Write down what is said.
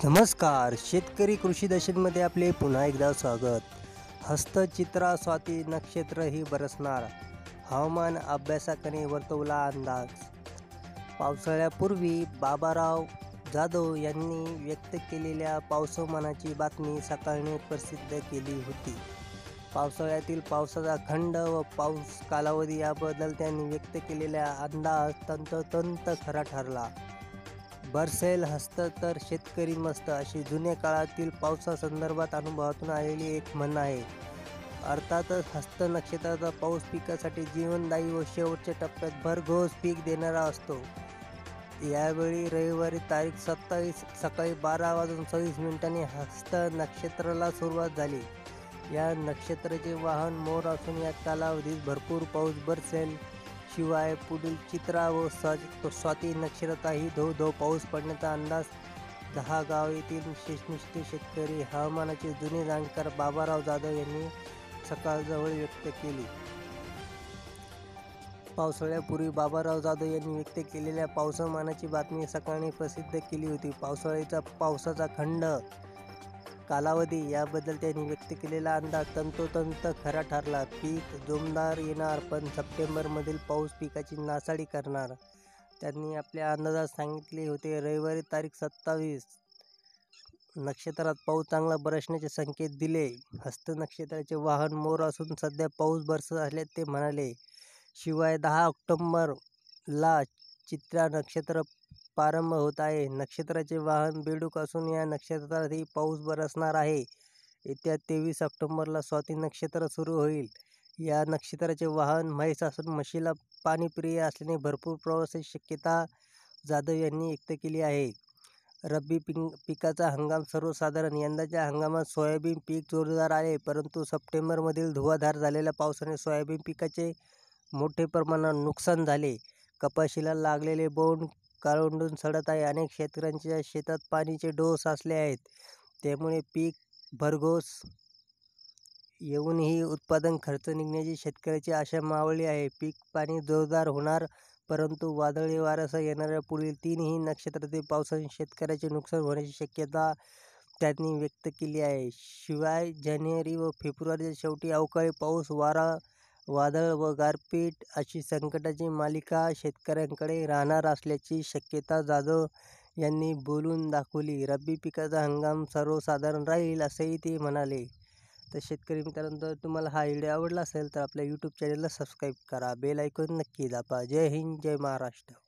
नमस्कार, शेतकरी कृषी दर्शनमध्ये आपले पुन्हा एकदा स्वागत. हस्तचित्रा स्वाती नक्षत्र ही बरसणार, हवामान अभ्यासाकडे वर्तवला अंदाज. पावसाळ्यापूर्वी बाबाराव जाधव यांनी व्यक्त केलेल्या पावसामानाची बातमी सकाळने प्रसिद्ध केली होती. पावसाळ्यातील पावसाचा खंड व पाऊस कालावधी याबद्दल त्यांनी व्यक्त केलेला अंदाज तंतोतंत खरा ठरला. बरसेल हस्त तर शेतकरी मस्त, अशी जुन्या काळातील पावसासंदर्भात अनुभवातून आलेली एक म्हण आहे. अर्थातच हस्त नक्षत्राचा पाऊस पिकासाठी जीवनदायी व शेवटच्या टप्प्यात भरघोस पीक देणारा असतो. यावेळी रविवारी तारीख 27 सकाळी 12:26 हस्त नक्षत्राला सुरुवात झाली. या नक्षत्राचे वाहन मोर असून या कालावधीत भरपूर पाऊस बरसेल. शिवाय पुढील चित्रा व स्वाती नक्षत्रातही धो धो पाऊस पडण्याचा अंदाज 10 गाव येथील शेषनिष्ठ शेतकरी हवामानाचे जुने जाणकार बाबाराव जाधव यांनी सकाळजवळ व्यक्त केली. पावसाळ्यापूर्वी बाबाराव जाधव यांनी व्यक्त केलेल्या पावसामानाची बातमी सकाळी प्रसिद्ध केली होती. पावसाचा खंड कालावधी याबद्दल त्यांनी व्यक्त केलेला अंदाज तंतोतंत खरा ठरला. पीक जोमदार येणार, पण सप्टेंबरमधील पाऊस पिकाची नासाडी करणार, त्यांनी आपल्या अंदाजात सांगितले होते. रविवारी तारीख 27 नक्षत्रात पाऊस चांगला बरसण्याचे संकेत दिले. हस्त नक्षत्राचे वाहन मोर असून सध्या पाऊस बरसत असल्याचे ते म्हणाले. शिवाय 10 ऑक्टोबरला चित्रा नक्षत्र प्रारंभ होत आहे. नक्षत्राचे वाहन बेडूक असून या नक्षत्रातही पाऊस बरसणार आहे. येत्या 23 ऑक्टोबरला स्वाती नक्षत्र सुरू होईल. या नक्षत्राचे वाहन म्हैस असून म्हशीला पाणीप्रिय असल्याने भरपूर प्रवासाची शक्यता जाधव यांनी व्यक्त केली आहे. रब्बी पिकाचा हंगाम सर्वसाधारण. यंदाच्या हंगामात सोयाबीन पीक जोरदार आले, परंतु सप्टेंबरमधील धुवाधार झालेल्या पावसाने सोयाबीन पिकाचे मोठे प्रमाणात नुकसान झाले. कपाशीला लागलेले बोंड काळवंडून सडत आहे. अनेक शेतकऱ्यांच्या शेतात पाणीचे डोह साचले आहेत. त्यामुळे पीक भरघोस येऊनही उत्पादन खर्च निघण्याची शेतकऱ्याची आशा मावळली आहे. पीक पाणी जोरदार होणार, परंतु वादळी वाऱ्यासह येणाऱ्या पुढील 3ही नक्षत्रातील पावसाने शेतकऱ्याचे नुकसान होण्याची शक्यता त्यांनी व्यक्त केली आहे. शिवाय जानेवारी व फेब्रुवारीच्या शेवटी अवकाळी पाऊस, वारा, वादळ व गारपीट अशी संकटाची मालिका शेतकऱ्यांकडे राहणार असल्याची शक्यता जाधव यांनी बोलून दाखवली. रब्बी पिकाचा हंगाम सर्वसाधारण राहील असेही ते म्हणाले. तर शेतकरी मित्रांनो, जर तुम्हाला हा व्हिडिओ आवडला असेल तर आपल्या यूट्यूब चॅनलला सबस्क्राईब करा, बेल आयकॉन नक्की दाबा. जय हिंद, जय महाराष्ट्र.